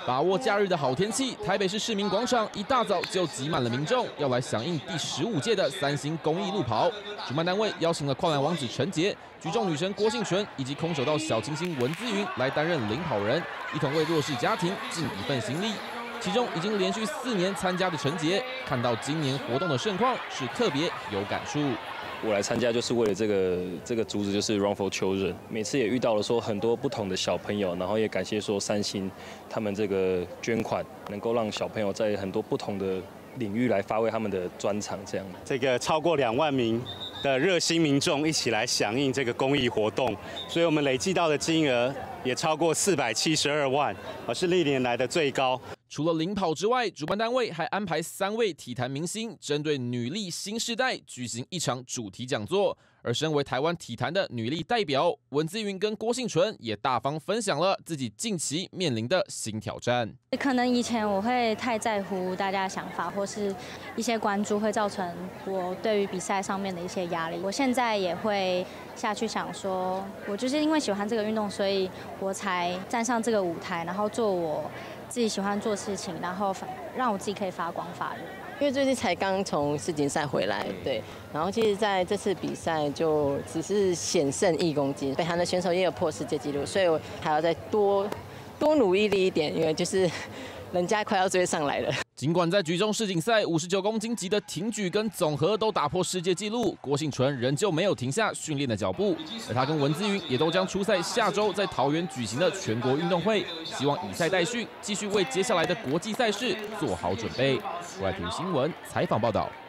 把握假日的好天气，台北市市民广场一大早就挤满了民众，要来响应第15届的3星公益路跑。主办单位邀请了跨栏王子陈杰、举重女神郭婞淳以及空手道小清新文姿云来担任领跑人，一同为弱势家庭尽一份心力。其中已经连续4年参加的陈杰，看到今年活动的盛况，是特别有感触。 我来参加就是为了这个主旨，就是 Run for Children。每次也遇到了说很多不同的小朋友，然后也感谢说3星他们这个捐款，能够让小朋友在很多不同的领域来发挥他们的专长。这个超过2万名的热心民众一起来响应这个公益活动，所以我们累计到的金额也超过472万，是历年来的最高。 除了领跑之外，主办单位还安排3位体坛明星，针对女力新世代举行一场主题讲座。而身为台湾体坛的女力代表，文姿云跟郭婞淳也大方分享了自己近期面临的新挑战。 可能以前我会太在乎大家的想法，或是一些关注，会造成我对于比赛上面的一些压力。我现在也会下去想说，我就是因为喜欢这个运动，所以我才站上这个舞台，然后做我 自己喜欢做事情，然后让我自己可以发光发热。 因为最近才刚从世锦赛回来，对，然后其实在这次比赛就只是险胜1公斤，北韩的选手也有破世界纪录，所以我还要再多努力一点，因为就是人家快要追上来了。 尽管在举重世锦赛59公斤级的挺举跟总和都打破世界纪录，郭婞淳仍旧没有停下训练的脚步，而他跟文姿云也都将出赛下周在桃园举行的全国运动会，希望以赛代训，继续为接下来的国际赛事做好准备。国外体育新闻采访报道。